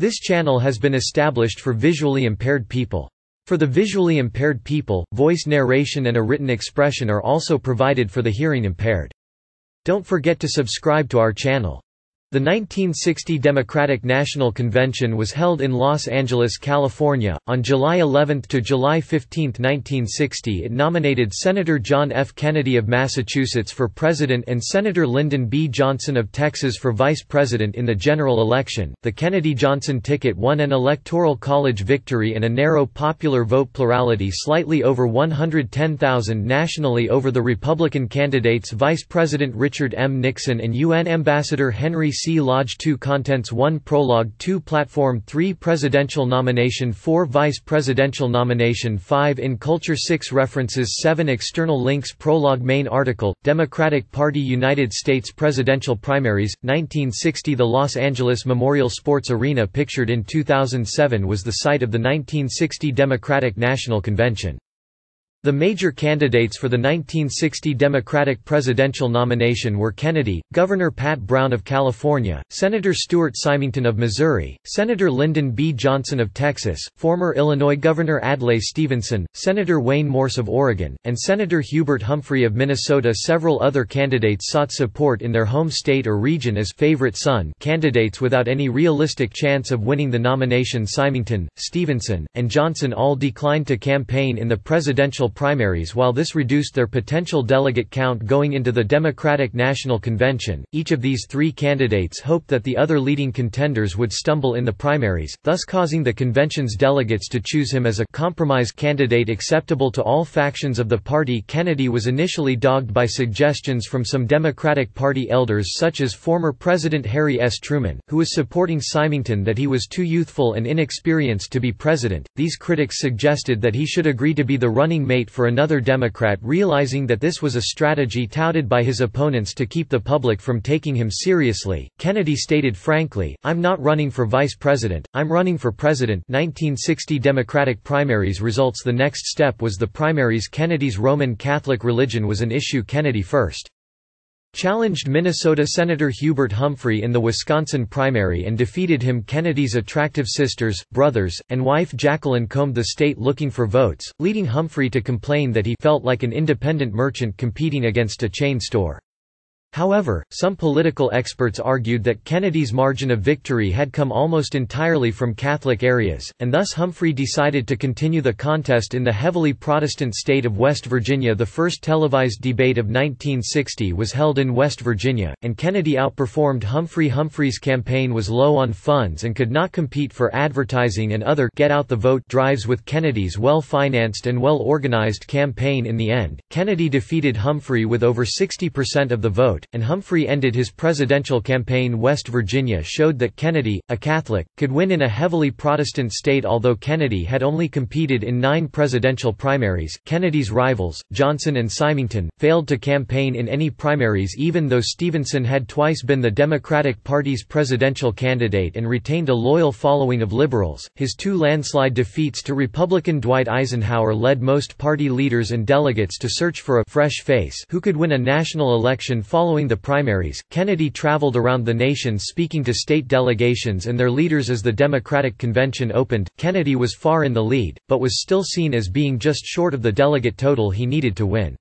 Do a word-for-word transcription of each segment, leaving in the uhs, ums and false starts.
This channel has been established for visually impaired people. For the visually impaired people, voice narration and a written expression are also provided for the hearing impaired. Don't forget to subscribe to our channel. The nineteen sixty Democratic National Convention was held in Los Angeles, California. On July eleventh to July fifteenth, nineteen sixty, it nominated Senator John F. Kennedy of Massachusetts for president and Senator Lyndon B. Johnson of Texas for vice president in the general election. The Kennedy-Johnson ticket won an electoral college victory and a narrow popular vote plurality slightly over one hundred ten thousand nationally over the Republican candidates Vice President Richard M. Nixon and U N Ambassador Henry C. Lodge. two Contents one Prologue two Platform three Presidential nomination four Vice Presidential nomination five In Culture six References seven External links Prologue Main article, Democratic Party United States Presidential Primaries, nineteen sixty The Los Angeles Memorial Sports Arena pictured in two thousand seven was the site of the nineteen sixty Democratic National Convention. The major candidates for the nineteen sixty Democratic presidential nomination were Kennedy, Governor Pat Brown of California, Senator Stuart Symington of Missouri, Senator Lyndon B. Johnson of Texas, former Illinois Governor Adlai Stevenson, Senator Wayne Morse of Oregon, and Senator Hubert Humphrey of Minnesota. Several other candidates sought support in their home state or region as favorite son candidates without any realistic chance of winning the nomination. Symington, Stevenson, and Johnson all declined to campaign in the presidential primaries. While this reduced their potential delegate count going into the Democratic National Convention, each of these three candidates hoped that the other leading contenders would stumble in the primaries, thus causing the convention's delegates to choose him as a compromise candidate acceptable to all factions of the party. Kennedy was initially dogged by suggestions from some Democratic Party elders such as former President Harry S. Truman, who was supporting Symington that he was too youthful and inexperienced to be president. These critics suggested that he should agree to be the running mate for another Democrat. Realizing that this was a strategy touted by his opponents to keep the public from taking him seriously, Kennedy stated frankly, "I'm not running for vice president, I'm running for president." nineteen sixty Democratic primaries results. The next step was the primaries. Kennedy's Roman Catholic religion was an issue. Kennedy first challenged Minnesota Senator Hubert Humphrey in the Wisconsin primary and defeated him. Kennedy's attractive sisters, brothers, and wife Jacqueline combed the state looking for votes, leading Humphrey to complain that he felt like an independent merchant competing against a chain store. However, some political experts argued that Kennedy's margin of victory had come almost entirely from Catholic areas, and thus Humphrey decided to continue the contest in the heavily Protestant state of West Virginia. The first televised debate of nineteen sixty was held in West Virginia, and Kennedy outperformed Humphrey. Humphrey's campaign was low on funds and could not compete for advertising and other get-out-the-vote drives with Kennedy's well-financed and well-organized campaign. In the end, Kennedy defeated Humphrey with over sixty percent of the vote, and Humphrey ended his presidential campaign. West Virginia showed that Kennedy, a Catholic, could win in a heavily Protestant state. Although Kennedy had only competed in nine presidential primaries, Kennedy's rivals, Johnson and Symington, failed to campaign in any primaries. Even though Stevenson had twice been the Democratic Party's presidential candidate and retained a loyal following of liberals, his two landslide defeats to Republican Dwight Eisenhower led most party leaders and delegates to search for a fresh face who could win a national election. Following the primaries, Kennedy traveled around the nation speaking to state delegations and their leaders. As the Democratic Convention opened, Kennedy was far in the lead, but was still seen as being just short of the delegate total he needed to win.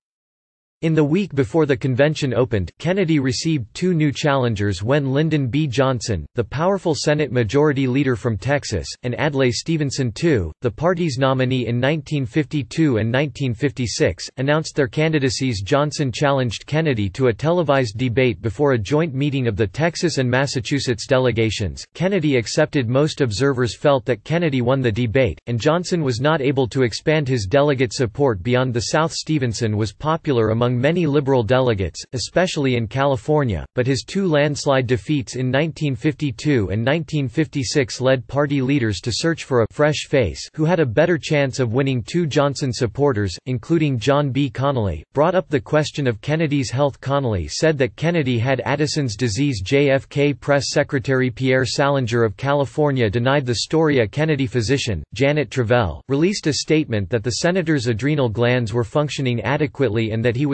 In the week before the convention opened, Kennedy received two new challengers when Lyndon B. Johnson, the powerful Senate Majority Leader from Texas, and Adlai Stevenson the second, the party's nominee in nineteen fifty-two and nineteen fifty-six, announced their candidacies. Johnson challenged Kennedy to a televised debate before a joint meeting of the Texas and Massachusetts delegations. Kennedy accepted. Most observers felt that Kennedy won the debate, and Johnson was not able to expand his delegate support beyond the South. Stevenson was popular among many liberal delegates, especially in California, but his two landslide defeats in nineteen fifty-two and nineteen fifty-six led party leaders to search for a fresh face who had a better chance of winning. Two Johnson supporters, including John B. Connally, brought up the question of Kennedy's health. Connally said that Kennedy had Addison's disease. J F K Press Secretary Pierre Salinger of California denied the story. A Kennedy physician, Janet Travell, released a statement that the senator's adrenal glands were functioning adequately and that he was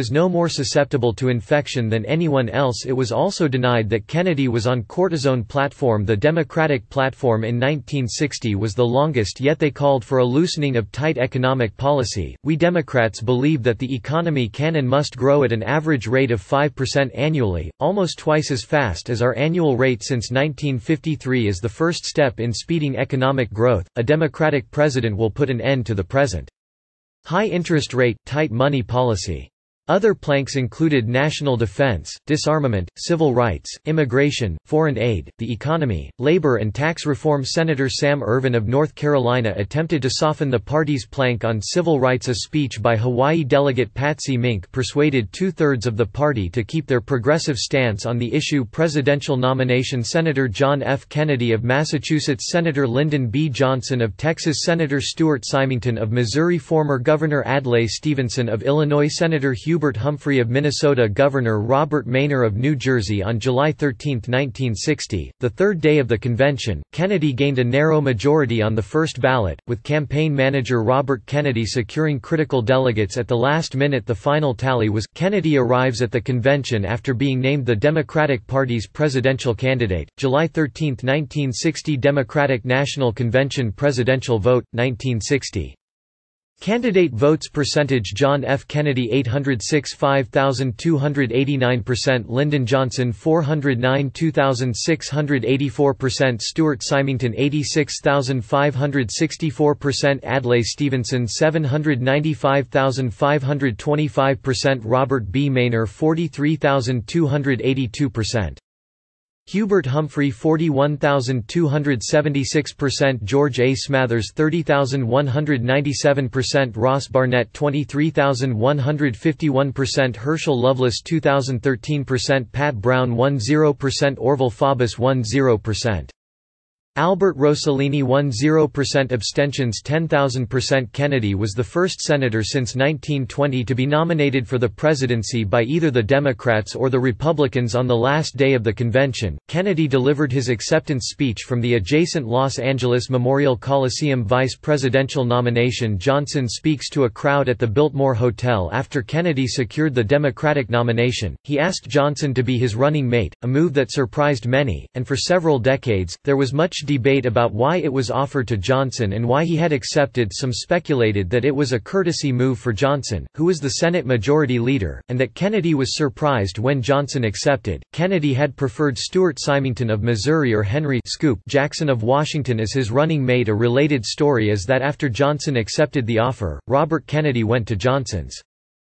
was no more susceptible to infection than anyone else. It was also denied that Kennedy was on cortisone platform. The Democratic platform in nineteen sixty was the longest, yet they called for a loosening of tight economic policy. We Democrats believe that the economy can and must grow at an average rate of five percent annually, almost twice as fast as our annual rate since nineteen fifty-three. Is the first step in speeding economic growth. A Democratic president will put an end to the present high interest rate, tight money policy. Other planks included national defense, disarmament, civil rights, immigration, foreign aid, the economy, labor and tax reform. Senator Sam Ervin of North Carolina attempted to soften the party's plank on civil rights. A speech by Hawaii delegate Patsy Mink persuaded two-thirds of the party to keep their progressive stance on the issue. Presidential nomination. Senator John F. Kennedy of Massachusetts, Senator Lyndon B. Johnson of Texas, Senator Stuart Symington of Missouri, former Governor Adlai Stevenson of Illinois, Senator Hugh Hubert Humphrey of Minnesota, Governor Robert Maynor of New Jersey. On July thirteenth nineteen sixty, the third day of the convention, Kennedy gained a narrow majority on the first ballot, with campaign manager Robert Kennedy securing critical delegates at the last minute. The final tally was, Kennedy arrives at the convention after being named the Democratic Party's presidential candidate. July thirteenth nineteen sixty, Democratic National Convention presidential vote, nineteen sixty. Candidate votes percentage: John F. Kennedy eight hundred six, five thousand two hundred eighty-nine percent, Lyndon Johnson four hundred nine, two thousand six hundred eighty-four percent, Stuart Symington eighty-six thousand five hundred sixty-four percent, Adlai Stevenson seven hundred ninety-five thousand five hundred twenty-five percent, Robert B. Maynor forty-three thousand two hundred eighty-two percent. Hubert Humphrey forty-one thousand two hundred seventy-six percent, George A. Smathers thirty thousand one hundred ninety-seven percent, Ross Barnett twenty-three thousand one hundred fifty-one percent, Herschel Loveless two thousand thirteen percent, Pat Brown ten percent, Orville Faubus ten percent. Albert Rossellini ten percent. Abstentions ten thousand percent. Kennedy was the first senator since nineteen twenty to be nominated for the presidency by either the Democrats or the Republicans. On the last day of the convention, Kennedy delivered his acceptance speech from the adjacent Los Angeles Memorial Coliseum. Vice presidential nomination. Johnson speaks to a crowd at the Biltmore Hotel after Kennedy secured the Democratic nomination. He asked Johnson to be his running mate, a move that surprised many, and for several decades, there was much debate about why it was offered to Johnson and why he had accepted. Some speculated that it was a courtesy move for Johnson, who was the Senate Majority Leader, and that Kennedy was surprised when Johnson accepted. Kennedy had preferred Stuart Symington of Missouri or Henry Scoop Jackson of Washington as his running mate. A related story is that after Johnson accepted the offer, Robert Kennedy went to Johnson's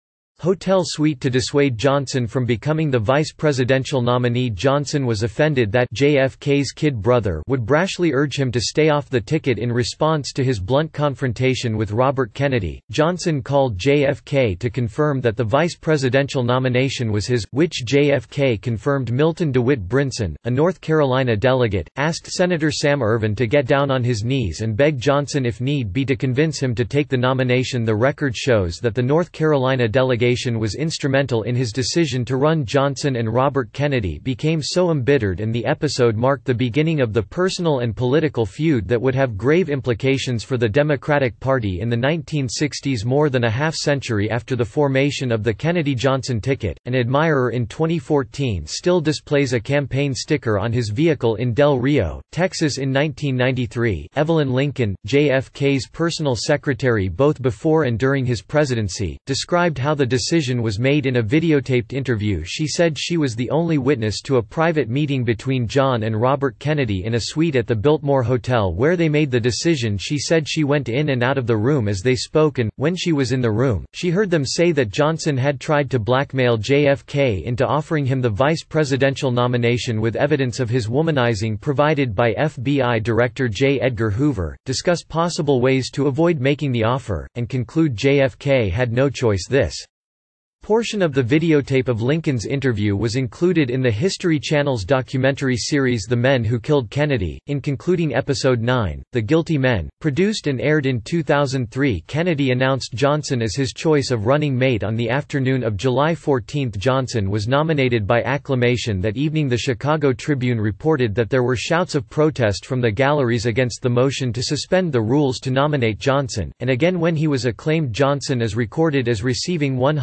hotel suite to dissuade Johnson from becoming the vice presidential nominee. Johnson was offended that J F K's kid brother would brashly urge him to stay off the ticket. In response to his blunt confrontation with Robert Kennedy, Johnson called J F K to confirm that the vice presidential nomination was his, which J F K confirmed. Milton DeWitt Brinson, a North Carolina delegate, asked Senator Sam Ervin to get down on his knees and beg Johnson if need be to convince him to take the nomination. The record shows that the North Carolina delegation was instrumental in his decision to run. Johnson and Robert Kennedy became so embittered, and the episode marked the beginning of the personal and political feud that would have grave implications for the Democratic Party in the nineteen sixties. More than a half century after the formation of the Kennedy-Johnson ticket, an admirer in twenty fourteen still displays a campaign sticker on his vehicle in Del Rio, Texas. In nineteen ninety-three, Evelyn Lincoln, J F K's personal secretary both before and during his presidency, described how the decision was made in a videotaped interview. She said she was the only witness to a private meeting between John and Robert Kennedy in a suite at the Biltmore Hotel where they made the decision. She said she went in and out of the room as they spoke, and, when she was in the room, she heard them say that Johnson had tried to blackmail J F K into offering him the vice presidential nomination with evidence of his womanizing provided by F B I Director J. Edgar Hoover, discuss possible ways to avoid making the offer, and conclude J F K had no choice. This portion of the videotape of Lincoln's interview was included in the History Channel's documentary series The Men Who Killed Kennedy. In concluding Episode nine, The Guilty Men, produced and aired in two thousand three, Kennedy announced Johnson as his choice of running mate on the afternoon of July fourteenth. Johnson was nominated by acclamation that evening. The Chicago Tribune reported that there were shouts of protest from the galleries against the motion to suspend the rules to nominate Johnson, and again when he was acclaimed. Johnson is recorded as receiving one hundred percent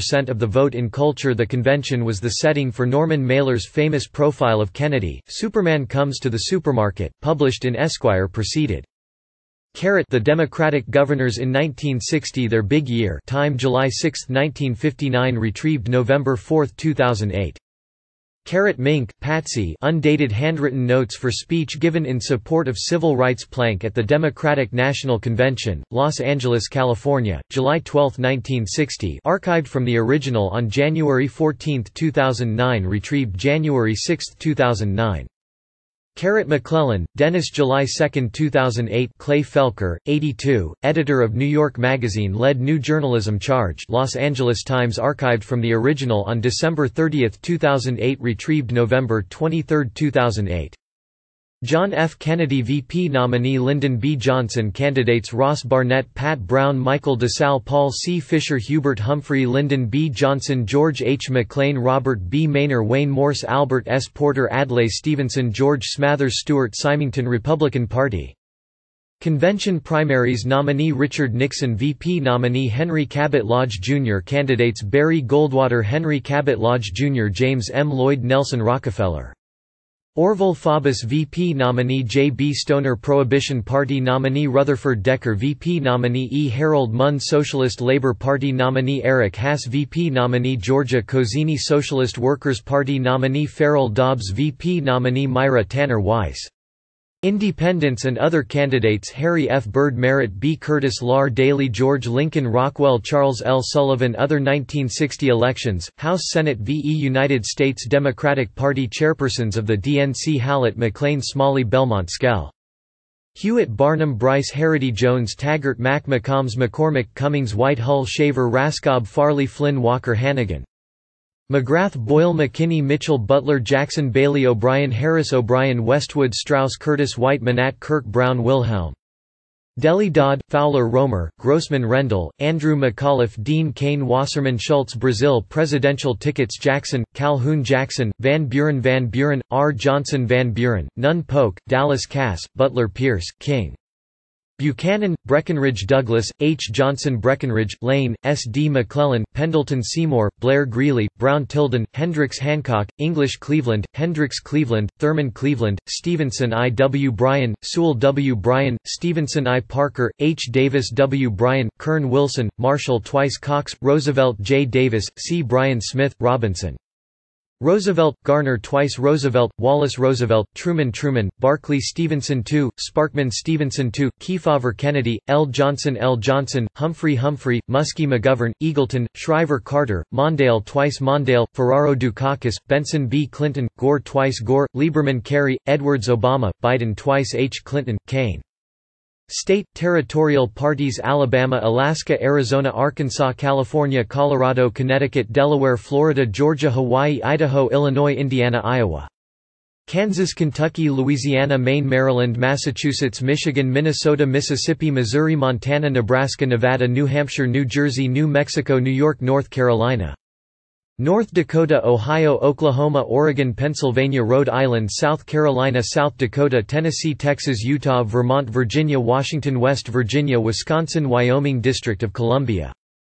percent of the vote in culture. The convention was the setting for Norman Mailer's famous profile of Kennedy, Superman Comes to the Supermarket, published in Esquire preceded. The Democratic governors in nineteen sixty, their big year, time July sixth nineteen fifty-nine, retrieved November fourth two thousand eight. Mink, Patsy, undated handwritten notes for speech given in support of civil rights plank at the Democratic National Convention, Los Angeles, California, July twelfth nineteen sixty, archived from the original on January fourteenth two thousand nine, retrieved January sixth two thousand nine. McClellan, Dennis, July second two thousand eight. Clay Felker, eighty-two, editor of New York Magazine, led New Journalism Charge, Los Angeles Times, archived from the original on December thirtieth two thousand eight, retrieved November twenty-third two thousand eight. John F. Kennedy V P nominee Lyndon B. Johnson. Candidates Ross Barnett, Pat Brown, Michael DeSalle, Paul C. Fisher, Hubert Humphrey, Lyndon B. Johnson, George H. McLean, Robert B. Maynor, Wayne Morse, Albert S. Porter, Adlai Stevenson, George Smathers, Stuart Symington. Republican Party Convention primaries nominee Richard Nixon, V P nominee Henry Cabot Lodge Junior Candidates Barry Goldwater, Henry Cabot Lodge Junior James M. Lloyd Nelson Rockefeller. Orville Faubus, V P nominee J. B. Stoner, Prohibition Party nominee Rutherford Decker, V P nominee E. Harold Munn, Socialist Labor Party nominee Eric Haas, V P nominee Georgia Cozzini, Socialist Workers' Party nominee Farrell Dobbs, V P nominee Myra Tanner Weiss. Independents and other candidates Harry F. Byrd, Merritt B. Curtis, Lar Daley, George Lincoln Rockwell, Charles L. Sullivan. Other nineteen sixty elections, House Senate V E United States Democratic Party chairpersons of the D N C Hallett, McLean, Smalley, Belmont, Skell, Hewitt, Barnum, Bryce, Harrity, Jones, Taggart, Mack, McCombs, McCormick, Cummings, Whitehall, Shaver, Raskob, Farley, Flynn, Walker, Hannigan, McGrath, Boyle, McKinney, Mitchell, Butler, Jackson, Bailey, O'Brien, Harris, O'Brien, Westwood, Strauss, Curtis, White, Manat, Kirk, Brown, Wilhelm, Deli, Dodd, Fowler, Romer, Grossman, Rendell, Andrew, McAuliffe, Dean, Kane, Wasserman, Schultz. Brazil presidential tickets Jackson, Calhoun, Jackson, Van Buren, Van Buren, R. Johnson, Van Buren, Nunn, Polk, Dallas, Cass, Butler, Pierce, King, Buchanan, Breckinridge, Douglas, H. Johnson, Breckinridge, Lane, S. D. McClellan, Pendleton, Seymour, Blair, Greeley, Brown, Tilden, Hendricks, Hancock, English, Cleveland, Hendricks, Cleveland, Thurman, Cleveland, Stevenson, I. W. Bryan, Sewell, W. Bryan, Stevenson, I. Parker, H. Davis, W. Bryan, Kern, Wilson, Marshall, Twice, Cox, Roosevelt, J. Davis, C. Bryan, Smith, Robinson, Roosevelt, Garner, Twice, Roosevelt, Wallace, Roosevelt, Truman, Truman, Barclay, Stevenson the second, Sparkman, Stevenson the second, Kefauver, Kennedy, L. Johnson, L. Johnson, Humphrey, Humphrey, Muskie, McGovern, Eagleton, Shriver, Carter, Mondale, Twice, Mondale, Ferraro, Dukakis, Benson, B. Clinton, Gore, Twice, Gore, Lieberman, Kerry, Edwards, Obama, Biden, Twice, H. Clinton, Kane. State, territorial parties Alabama, Alaska, Arizona, Arkansas, California, Colorado, Connecticut, Delaware, Florida, Georgia, Hawaii, Idaho, Illinois, Indiana, Iowa, Kansas, Kentucky, Louisiana, Maine, Maryland, Massachusetts, Michigan, Minnesota, Mississippi, Missouri, Montana, Nebraska, Nevada, New Hampshire, New Jersey, New Mexico, New York, North Carolina, North Dakota, Ohio, Oklahoma, Oregon, Pennsylvania, Rhode Island, South Carolina, South Dakota, Tennessee, Texas, Utah, Vermont, Virginia, Washington, West Virginia, Wisconsin, Wyoming, District of Columbia.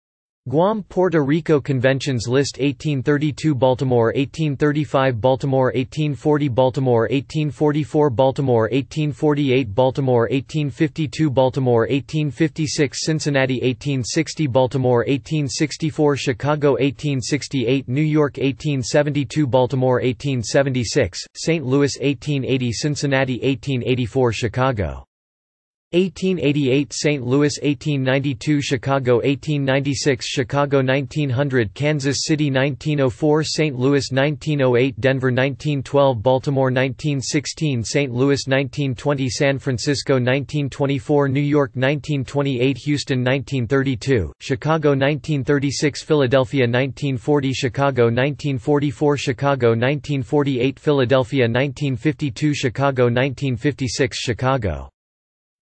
Guam, Puerto Rico. Conventions list eighteen thirty-two Baltimore, eighteen thirty-five Baltimore, eighteen forty Baltimore, eighteen forty-four Baltimore, eighteen forty-eight Baltimore, eighteen fifty-two Baltimore, eighteen fifty-six Cincinnati, eighteen sixty Baltimore, eighteen sixty-four Chicago, eighteen sixty-eight New York, eighteen seventy-two Baltimore, eighteen seventy-six Saint Louis, eighteen eighty Cincinnati, eighteen eighty-four Chicago, eighteen eighty-eight Saint Louis, eighteen ninety-two Chicago, eighteen ninety-six Chicago, nineteen hundred Kansas City, nineteen oh four Saint Louis, nineteen oh eight Denver, nineteen twelve Baltimore, nineteen sixteen Saint Louis, nineteen twenty San Francisco, nineteen twenty-four New York, nineteen twenty-eight Houston, nineteen thirty-two Chicago, nineteen thirty-six Philadelphia, nineteen forty Chicago, nineteen forty-four Chicago, nineteen forty-eight Philadelphia, nineteen fifty-two Chicago, nineteen fifty-six Chicago.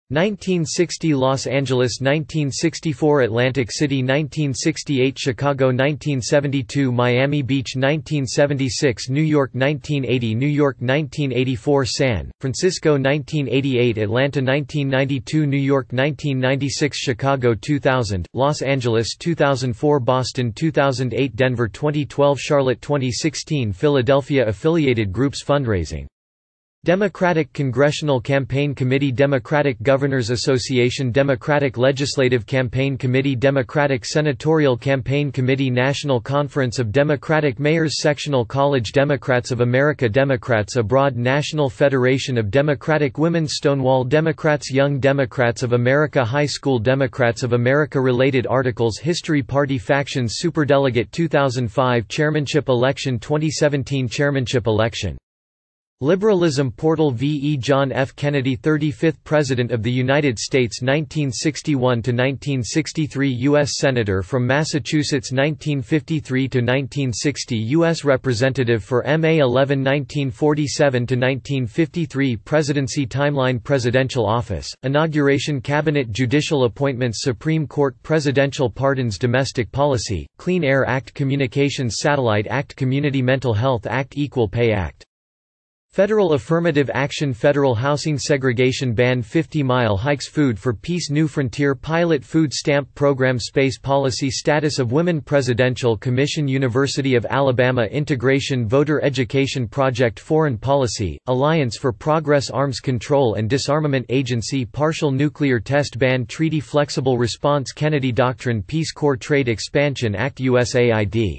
nineteen sixty Los Angeles, nineteen sixty-four Atlantic City, nineteen sixty-eight Chicago, nineteen seventy-two Miami Beach, nineteen seventy-six New York, nineteen eighty New York, nineteen eighty-four San Francisco, nineteen eighty-eight Atlanta, nineteen ninety-two New York, nineteen ninety-six Chicago, two thousand Los Angeles, two thousand four Boston, two thousand eight Denver, twenty twelve Charlotte, twenty sixteen Philadelphia. Affiliated groups fundraising. Democratic Congressional Campaign Committee, Democratic Governors Association, Democratic Legislative Campaign Committee, Democratic Senatorial Campaign Committee, National Conference of Democratic Mayors, Sectional College, Democrats of America, Democrats Abroad, National Federation of Democratic Women, Stonewall Democrats, Young Democrats of America, High School Democrats of America. Related articles. History. Party factions. Superdelegate two thousand five Chairmanship election, twenty seventeen Chairmanship election. Liberalism portal. V E John F. Kennedy, thirty-fifth President of the United States, nineteen sixty-one to nineteen sixty-three, U S Senator from Massachusetts, nineteen fifty-three to nineteen sixty, U S Representative for M A eleven, nineteen forty-seven to nineteen fifty-three. Presidency timeline. Presidential office, inauguration, cabinet, judicial appointments, Supreme Court, presidential pardons, domestic policy, Clean Air Act, Communications Satellite Act, Community Mental Health Act, Equal Pay Act. Federal Affirmative Action, Federal Housing Segregation Ban, fifty mile Hikes, Food for Peace, New Frontier Pilot Food Stamp Program, Space Policy, Status of Women, Presidential Commission, University of Alabama Integration, Voter Education Project, Foreign Policy, Alliance for Progress, Arms Control and Disarmament Agency, Partial Nuclear Test Ban Treaty, Flexible Response, Kennedy Doctrine, Peace Corps, Trade Expansion Act, U S A I D.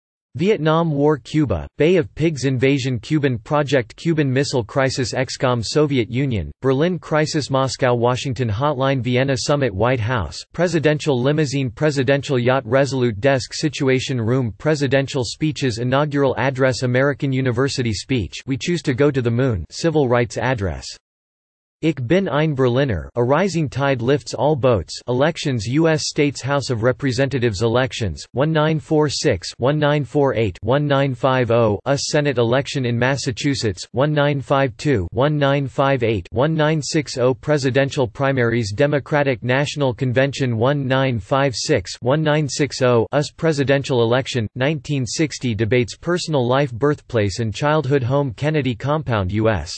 Vietnam War, Cuba, Bay of Pigs invasion, Cuban Project, Cuban Missile Crisis, X COM, Soviet Union, Berlin Crisis, Moscow, Washington Hotline, Vienna Summit, White House, Presidential Limousine, Presidential Yacht, Resolute Desk, Situation Room, Presidential Speeches, Inaugural Address, American University Speech, We Choose to Go to the Moon, Civil Rights Address. Ich bin ein Berliner, A Rising Tide Lifts All Boats, Elections, U S States House of Representatives Elections, nineteen forty-six, nineteen forty-eight, nineteen fifty, U S Senate election in Massachusetts, nineteen fifty-two, nineteen fifty-eight, nineteen sixty. Presidential primaries, Democratic National Convention, nineteen fifty-six, nineteen sixty. U S presidential election, nineteen sixty. Debates, personal life, birthplace and childhood home, Kennedy Compound, U S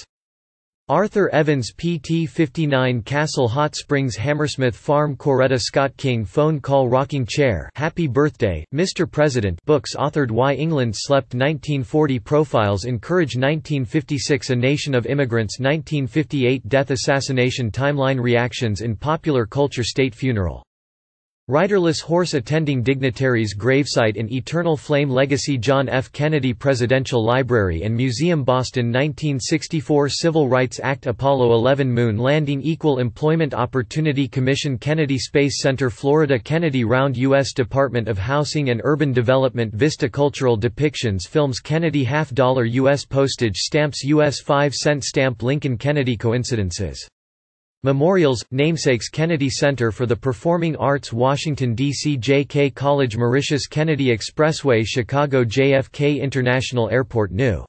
Arthur Evans, P T fifty-nine Castle Hot Springs, Hammersmith Farm, Coretta Scott King, Phone Call, Rocking Chair, Happy Birthday, Mister President. Books authored. Why England Slept, nineteen forty. Profiles in Courage, nineteen fifty-six. A Nation of Immigrants, nineteen fifty-eight. Death, Assassination Timeline, Reactions in Popular Culture, State Funeral. Riderless horse attending dignitaries' gravesite in Eternal Flame, Legacy, John F. Kennedy Presidential Library and Museum, Boston, nineteen sixty-four. Civil Rights Act, Apollo eleven. Moon Landing, Equal Employment Opportunity Commission, Kennedy Space Center, Florida, Kennedy Round, U S Department of Housing and Urban Development, Vista. Cultural depictions, films, Kennedy half dollar U S postage stamps, U S five cent stamp, Lincoln Kennedy. Coincidences. Memorials, namesakes, Kennedy Center for the Performing Arts, Washington, D C J K College, Mauritius, Kennedy Expressway, Chicago, J F K International Airport, New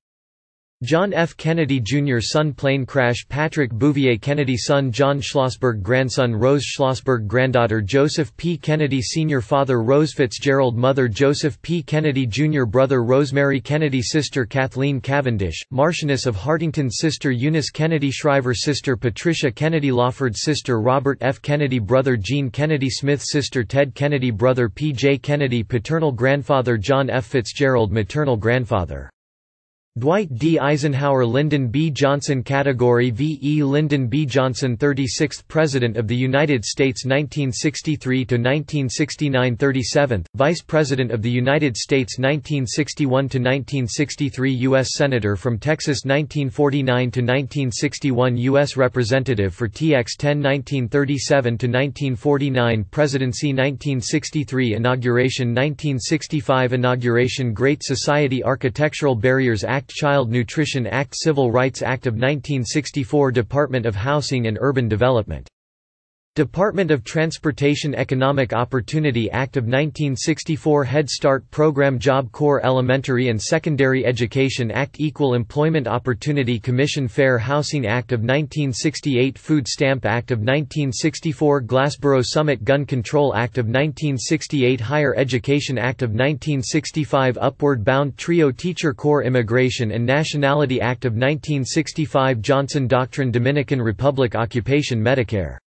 John F. Kennedy Junior Son, plane crash, Patrick Bouvier Kennedy son, John Schlossberg grandson, Rose Schlossberg granddaughter, Joseph P. Kennedy Senior father, Rose Fitzgerald mother, Joseph P. Kennedy Junior brother, Rosemary Kennedy sister, Kathleen Cavendish, Marchioness of Hartington sister, Eunice Kennedy Shriver sister, Patricia Kennedy Lawford sister, Robert F. Kennedy brother, Jean Kennedy Smith sister, Ted Kennedy brother, P. J. Kennedy paternal grandfather, John F. Fitzgerald maternal grandfather. Dwight D. Eisenhower, Lyndon B. Johnson. Category V E Lyndon B. Johnson, thirty-sixth President of the United States, nineteen sixty-three to nineteen sixty-nine. thirty-seventh Vice President of the United States, nineteen sixty-one to nineteen sixty-three. U S Senator from Texas, nineteen forty-nine to nineteen sixty-one. U S Representative for T X ten, nineteen thirty-seven to nineteen forty-nine. Presidency, nineteen sixty-three. Inauguration, nineteen sixty-five. Inauguration. Great Society. Architectural Barriers Act, Child Nutrition Act, Civil Rights Act of nineteen sixty-four, Department of Housing and Urban Development. Department of Transportation Economic Opportunity Act of nineteen sixty-four Head Start Program Job Corps Elementary and Secondary Education Act Equal Employment Opportunity Commission Fair Housing Act of nineteen sixty-eight Food Stamp Act of nineteen sixty-four Glassboro Summit Gun Control Act of nineteen sixty-eight Higher Education Act of nineteen sixty-five Upward Bound Trio Teacher Corps Immigration and Nationality Act of nineteen sixty-five Johnson Doctrine Dominican Republic Occupation Medicare